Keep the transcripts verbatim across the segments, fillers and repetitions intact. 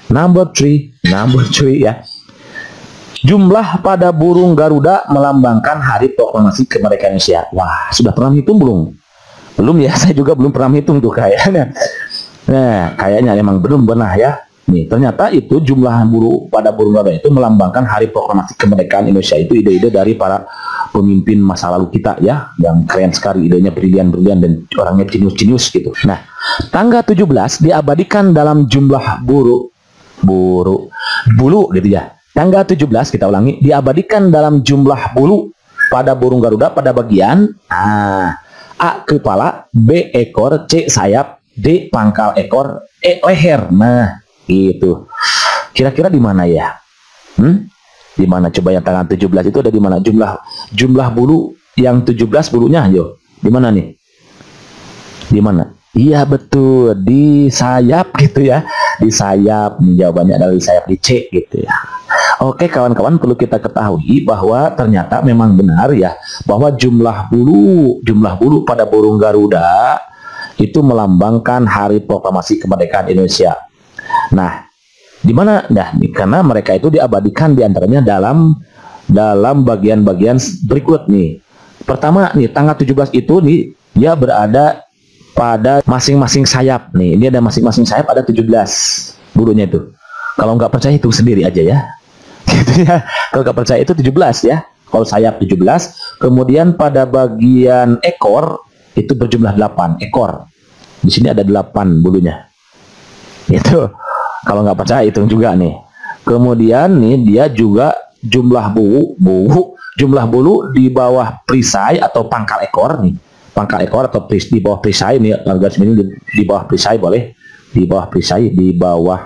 Number three, number three ya. Jumlah pada burung Garuda melambangkan hari proklamasi kemerdekaan Indonesia. Wah, sudah pernah hitung belum? Belum ya, saya juga belum pernah hitung tuh kayaknya. Nah, kayaknya emang belum pernah ya. Nih, ternyata itu jumlah burung pada burung Garuda itu melambangkan hari proklamasi kemerdekaan Indonesia. Itu ide-ide dari para pemimpin masa lalu kita ya, yang keren sekali, idenya brilian-brilian dan orangnya jenius-jenius gitu. Nah, tanggal tujuh belas diabadikan dalam jumlah burung buru bulu gitu ya. Tanggal tujuh belas kita ulangi, diabadikan dalam jumlah bulu pada burung Garuda pada bagian ah, A kepala, B ekor, C sayap, D pangkal ekor, E leher. Nah, gitu. Kira-kira di mana ya? Hmm? Di mana coba yang tanggal tujuh belas itu ada di mana? Jumlah jumlah bulu yang tujuh belas bulunya, yo. Di mana nih? Di mana? Iya betul, di sayap gitu ya. Di sayap, nih jawabannya adalah di sayap, di C gitu ya. Oke kawan-kawan, perlu kita ketahui bahwa ternyata memang benar ya, bahwa jumlah bulu, jumlah bulu pada burung Garuda itu melambangkan hari proklamasi kemerdekaan Indonesia. Nah, di mana? Nah, karena mereka itu diabadikan diantaranya dalam dalam bagian-bagian berikut nih. Pertama nih, tanggal tujuh belas itu nih, dia berada pada masing-masing sayap nih. Ini ada masing-masing sayap ada tujuh belas bulunya itu. Kalau nggak percaya hitung sendiri aja ya. Gitu ya. Kalau nggak percaya itu tujuh belas ya. Kalau sayap tujuh belas, kemudian pada bagian ekor itu berjumlah delapan ekor. Di sini ada delapan bulunya. Itu. Kalau nggak percaya hitung juga nih. Kemudian nih dia juga jumlah bulu, bulu, jumlah bulu di bawah perisai atau pangkal ekor nih. Pangkal ekor atau peris, di bawah perisai nih, garis ini di, di bawah perisai boleh, di bawah perisai, di bawah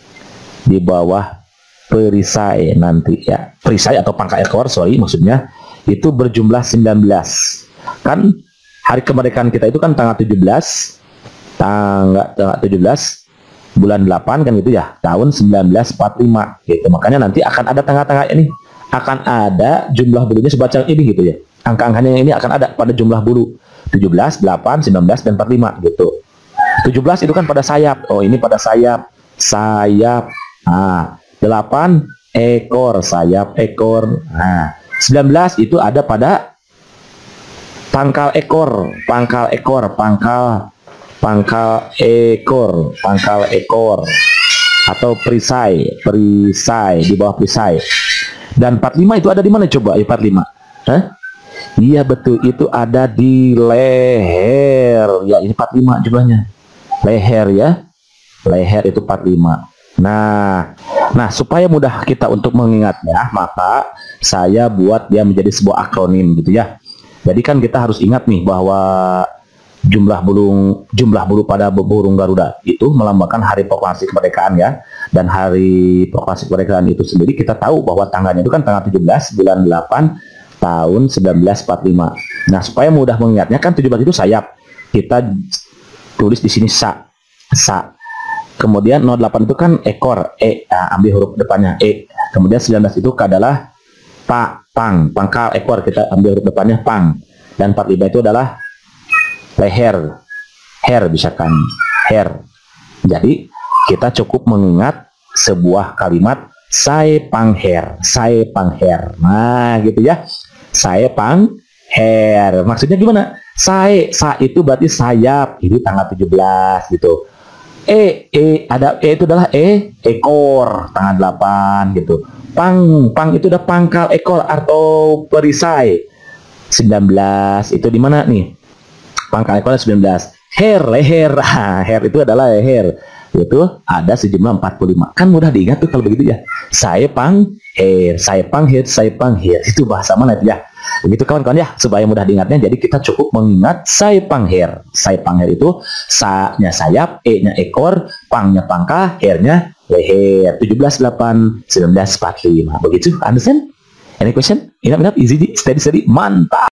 di bawah perisai nanti ya, perisai atau pangkal ekor, sorry maksudnya, itu berjumlah sembilan belas. Kan hari kemerdekaan kita itu kan tanggal tujuh belas, tanggal tanggal tujuh belas bulan delapan kan gitu ya, tahun seribu sembilan ratus empat puluh lima gitu. Makanya nanti akan ada tanggal-tanggal ini, akan ada jumlah bulunya semacam ini gitu ya. Angka-angkanya yang ini akan ada pada jumlah bulu tujuh belas, delapan, sembilan belas, dan empat puluh lima gitu. tujuh belas itu kan pada sayap. Oh, ini pada sayap. Sayap. Nah, delapan ekor, sayap ekor. Nah, sembilan belas itu ada pada pangkal ekor, pangkal ekor, pangkal pangkal ekor, pangkal ekor atau perisai, perisai di bawah perisai. Dan empat puluh lima itu ada di mana coba? Ya, empat puluh lima. Hah? Iya betul, itu ada di leher. Ya, ini empat puluh lima jumlahnya. Leher ya. Leher itu empat puluh lima. Nah, nah supaya mudah kita untuk mengingatnya, maka saya buat dia menjadi sebuah akronim gitu ya. Jadi kan kita harus ingat nih bahwa jumlah burung jumlah bulu pada burung Garuda itu melambangkan hari proklamasi kemerdekaan ya. Dan hari proklamasi kemerdekaan itu sendiri kita tahu bahwa tanggalnya itu kan tanggal tujuh belas bulan delapan tahun seribu sembilan ratus empat puluh lima. Nah, supaya mudah mengingatnya kan tujuh belas itu sayap. Kita tulis di sini sa. Sa. Kemudian nol delapan itu kan ekor, E. Nah, ambil huruf depannya E. Kemudian sembilan belas itu adalah pa, pang, pangkal ekor, kita ambil huruf depannya pang. Dan empat puluh lima itu adalah leher. Hair bisa kan, hair. Jadi, kita cukup mengingat sebuah kalimat Sai pang hair, sai pang hair. Nah, gitu ya. Sai pang hair. Maksudnya gimana? Sai, sa itu berarti sayap. Ini tanggal tujuh belas gitu. E, e ada E itu adalah E ekor, tanggal delapan gitu. Pang, pang itu udah pangkal ekor atau perisai. sembilan belas itu di mana nih? Pangkal ekor sembilan belas. Hair, leher. Hair itu adalah leher. Itu ada sejumlah empat puluh lima. Kan mudah diingat tuh kalau begitu ya. Saya pang hair, saya pang hair, saya pang hair. Itu bahasa mana itu ya? Begitu kawan-kawan ya, supaya mudah diingatnya. Jadi kita cukup mengingat saya pang hair. Saya pang hair itu sa-nya sayap, e-nya ekor, pangnya pangkal, hair-nya leher. tujuh belas delapan seribu sembilan ratus empat puluh lima. Begitu, understand? Any question? Inap-inap, easy, steady, steady, mantap.